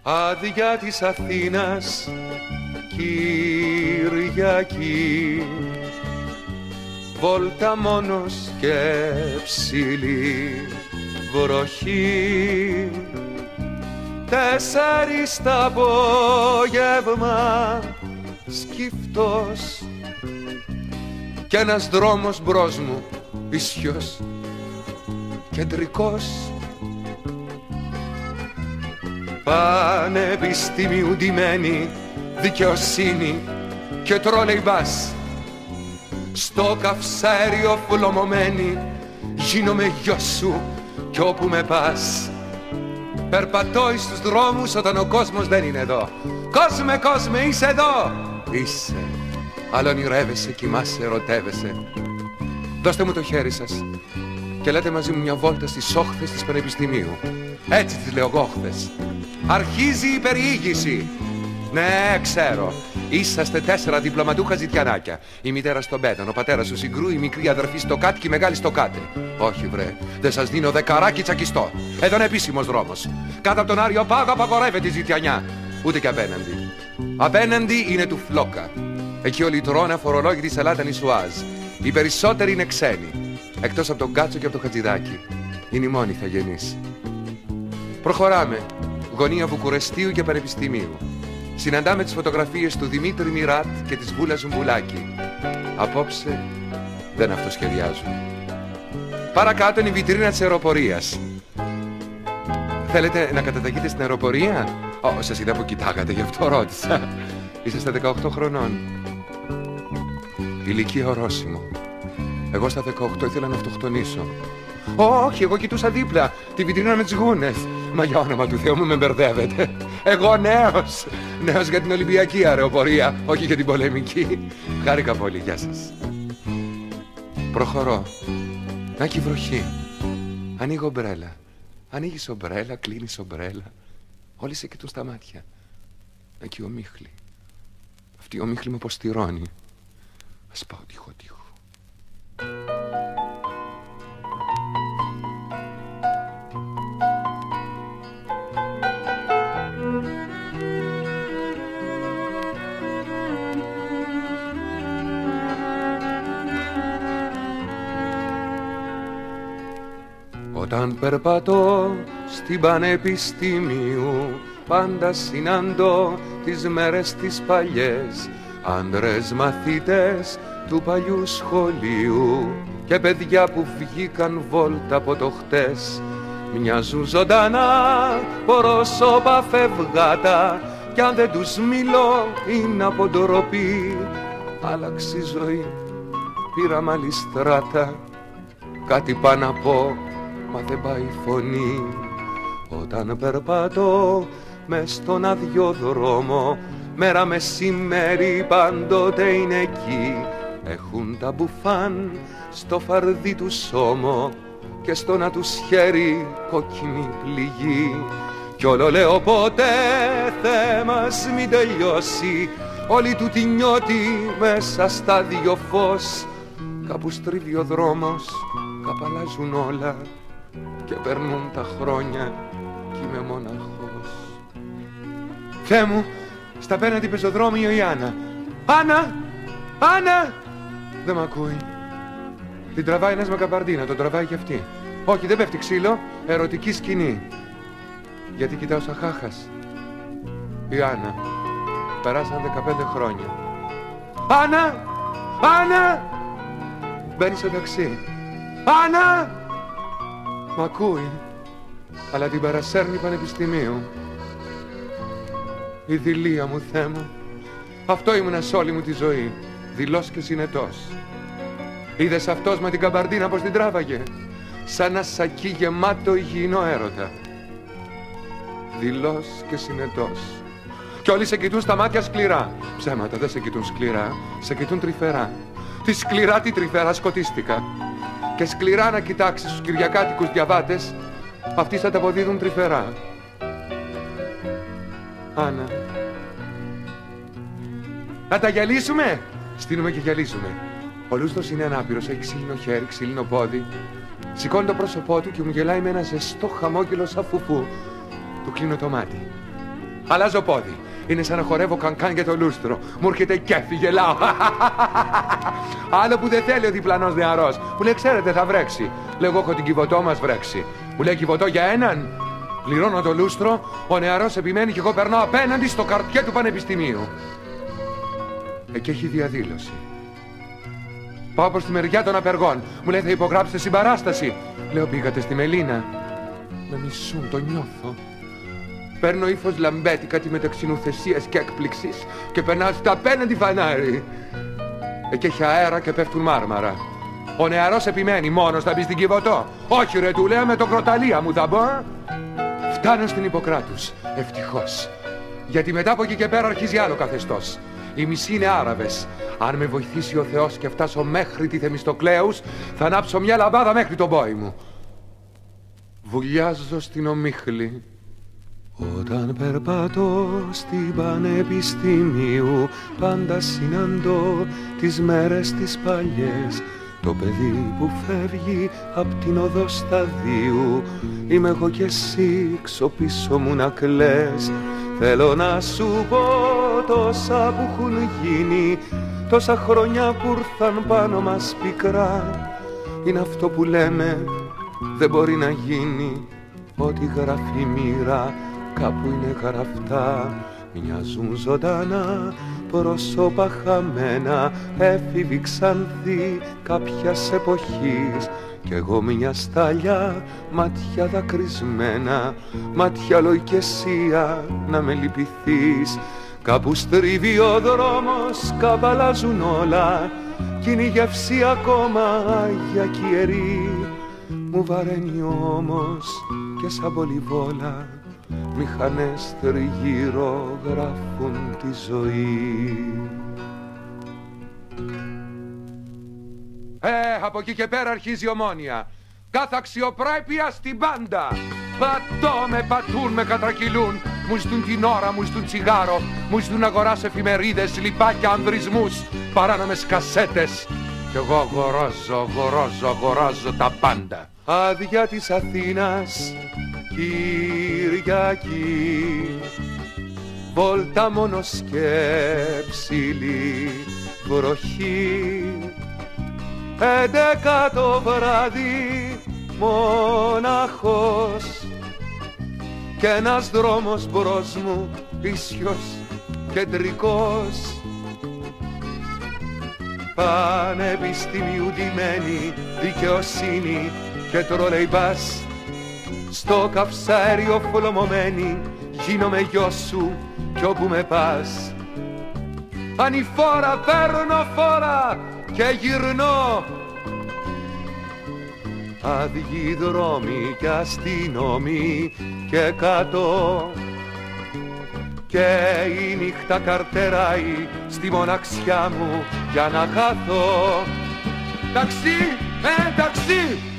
Άδεια της Αθήνας Κυριακή, βόλτα μόνος και ψηλή βροχή. 4 το απόγευμα σκυφτός κι ένας δρόμος μπρος μου ίσιος κεντρικός. Πανεπιστήμιου ντυμένη δικαιοσύνη και τρόλεϊμπας, στο καυσαέριο φλωμωμένη γίνομαι γιος σου κι όπου με πας. Περπατώ εις τους δρόμους όταν ο κόσμος δεν είναι εδώ. Κόσμε, κόσμε, είσαι εδώ! Είσαι, αλλά ονειρεύεσαι, κοιμάσαι, ερωτεύεσαι. Δώστε μου το χέρι σας και λέτε μαζί μου μια βόλτα στις όχθες της Πανεπιστημίου. Έτσι τις λέω εγώ όχθες. Αρχίζει η περιήγηση. Ναι, ξέρω. Είσαστε 4 διπλωματούχα ζητιανάκια. Η μητέρα στον Πέταν, ο πατέρας του Συγκρού, η μικρή αδερφή στο Κάτι και η μεγάλη στο Κάτε. Όχι βρε, δεν σας δίνω δεκαράκι τσακιστό. Εδώ είναι επίσημος δρόμος. Κάτω από τον Άριο Πάγο απαγορεύεται η ζητιανιά. Ούτε και απέναντι. Απέναντι είναι του Φλόκα. Εκεί όλοι τρώνε αφορολόγητη σαλάτα νησουάζ. Οι περισσότεροι είναι ξένοι. Εκτός από τον Κάτσο και από το Χατζηδάκι. Είναι οι μόνοι θαγενείς. Προχωράμε. Γωνία Βουκουρεστίου και Πανεπιστημίου. Συναντάμε τις φωτογραφίες του Δημήτρη Μιράτ και της Βούλα Ζουμπουλάκη. Απόψε δεν αυτοσχεδιάζουν. Παρακάτω είναι η βιτρίνα της αεροπορίας. Θέλετε να καταταγείτε στην αεροπορία? Σας είδα που κοιτάγατε, γι' αυτό ρώτησα. Είσαστε 18 χρονών. Ηλικία ορόσημο. Εγώ στα 18 ήθελα να αυτοκτονήσω. Όχι, εγώ κοιτούσα δίπλα τη βιτρίνα με τις γούνες. Μα για όνομα του Θεού μου με μπερδεύετε. Εγώ νέος για την Ολυμπιακή αεροπορία, όχι για την πολεμική. Χάρηκα πολύ, γεια σας. Προχωρώ. Να έχει βροχή. Ανοίγω ομπρέλα. Ανοίγεις ομπρέλα, κλείνεις ομπρέλα. Όλοι σε κοιτούν στα μάτια. Εκεί ο Μίχλη. Αυτή ο Μίχλη με αποστηρώνει. Ας πάω τείχο. Όταν περπατώ στην Πανεπιστήμιου, πάντα συναντώ τις μέρες τις παλιές, άντρες μαθητές του παλιού σχολείου και παιδιά που βγήκαν βόλτα από το χτες. Μοιάζουν ζωντανά πρόσωπα φευγάτα κι αν δεν τους μιλώ είναι από ντροπή. Άλλαξε η ζωή, πήρα μαλλιστράτα, κάτι πά να πω μα δεν πάει η φωνή. Όταν περπατώ μες στον άδειο δρόμο, μέρα μεσημέρι πάντοτε είναι εκεί. Έχουν τα μπουφάν στο φαρδί του σώμο και στο να τους χέρι κόκκινη πληγή. Κι όλο λέω ποτέ Θεέ μας μην τελειώσει όλη του τη νιώτη μέσα στα δυο φως. Κάπου στρίβει ο δρόμος, κάπου αλλάζουν όλα και περνούν τα χρόνια κι είμαι μοναχός. Θεέ μου, στα απέναντι πεζοδρόμιο η Άννα. Άννα! Άννα! Δεν μ' ακούει. Την τραβάει ένας με καμπαρντίνα, τον τραβάει κι αυτή. Όχι, δεν πέφτει ξύλο, ερωτική σκηνή. Γιατί κοιτάω σαν χάχας. Η Άννα. Περάσαν 15 χρόνια. Άννα! Άννα! Μπαίνει στο ταξί. Άννα! Μ' ακούει, αλλά την παρασέρνει Πανεπιστημίου. Η δειλία μου, Θεέ μου. Αυτό ήμουνα σ' όλη μου τη ζωή. Δειλός και συνετός. Είδες αυτός με την καμπαρντίνα πως την τράβαγε? Σαν ένα σακί γεμάτο υγιεινό έρωτα. Δειλός και συνετός. Κι όλοι σε κοιτούν στα μάτια σκληρά. Ψέματα, δεν σε κοιτούν σκληρά, σε κοιτούν τρυφερά. Τη σκληρά τη τρυφερά σκοτίστηκα. Και σκληρά να κοιτάξεις τους κυριακάτικους διαβάτες, αυτοί θα τα αποδίδουν τρυφερά. Άννα. Να τα γυαλίσουμε! Στείνουμε και γυαλίζουμε. Ο Λούστος είναι ανάπηρος, έχει ξύλινο χέρι, ξύλινο πόδι. Σηκώνει το πρόσωπό του και μου γελάει με ένα ζεστό χαμόγελο σαν φουφού. Του κλείνω το μάτι. Αλλάζω πόδι. Είναι σαν να χορεύω κανκάν για το λούστρο. Μου έρχεται κέφι, γελάω. Άλλο που δεν θέλει ο διπλανός νεαρός. Μου λέει, ξέρετε, θα βρέξει. Λέω, εγώ έχω την Κιβωτό, μας βρέξει. Μου λέει, Κιβωτό για έναν. Πληρώνω το λούστρο, ο νεαρός επιμένει και εγώ περνάω απέναντι στο καρτιέ του πανεπιστημίου. Εκεί έχει διαδήλωση. Πάω προς τη μεριά των απεργών. Μου λέει, θα υπογράψετε συμπαράσταση. Λέω, πήγατε στη Μελίνα. Με μισούν, το νιώθω. Παίρνω ύφος λαμπέτη, κάτι μεταξύ νουθεσίας και έκπληξης και περνάω στα απέναντι φανάρι. Εκεί έχει αέρα και πέφτουν μάρμαρα. Ο νεαρός επιμένει, μόνος θα μπει στην Κιβωτό. Όχι ρε, του λέω, με το κροταλία μου θα μπω. Φτάνω στην Ιπποκράτους, ευτυχώς. Γιατί μετά από εκεί και πέρα αρχίζει άλλο καθεστώς. Οι μισοί είναι Άραβες. Αν με βοηθήσει ο Θεός και φτάσω μέχρι τη Θεμιστοκλέους, θα ανάψω μια λαμπάδα μέχρι τον πόη μου. Βουλιάζω στην ομίχλη. Όταν περπατώ στην πανεπιστήμιου, πάντα συναντώ τις μέρες τις παλιές. Το παιδί που φεύγει απ' την οδό σταδίου, είμαι εγώ κι εσύ ξοπίσω μου να κλαις. Θέλω να σου πω τόσα που έχουν γίνει, τόσα χρόνια που ήρθαν πάνω μας πικρά. Είναι αυτό που λένε δεν μπορεί να γίνει, ό,τι γράφει η μοίρα κάπου είναι γραφτά. Μοιάζουν ζωντανά πρόσωπα χαμένα, έφηβοι ξανθοί κάποιας εποχής. Κι εγώ μια σταλιά, μάτια δακρυσμένα, μάτια λοϊκεσία να με λυπηθείς. Κάπου στρίβει ο δρόμος, κάπου αλλάζουν όλα, κι είναι η γεύση ακόμα άγια κι ιερή. Μου βαραίνει όμως και σαν πολυβόλα, μηχανές τριγύρω γράφουν τη ζωή. Από εκεί και πέρα αρχίζει η ομόνοια. Κάθε αξιοπρέπεια στην πάντα. Πατώ με πατούν, με κατρακυλούν. Μου ζητούν την ώρα, μου ζητούν τσιγάρο. Μου ζητούν να αγοράσω εφημερίδες, λιπάκια, ανδρισμούς, παράνομες κασέτες. Κι εγώ αγοράζω τα πάντα. Άδεια της Αθήνας, Κυριακή, βόλτα μόνο σκέψιλη, βροχή. 11 το βράδυ, μοναχός, κι ένας δρόμος μπρος μου, ίσιος, κεντρικός. Πανεπιστημίου ντυμένη, δικαιοσύνη και τρολεϊμπάς, στο καυσαέριο φλωμωμένη, γίνομαι γιος σου κι όπου με πας. Ανηφόρα παίρνω φόρα και γυρνώ. Άδειοι δρόμοι και αστυνόμοι και κάτω, και η νύχτα καρτεράει στη μοναξιά μου για να χάθω. Ταξί, ταξί!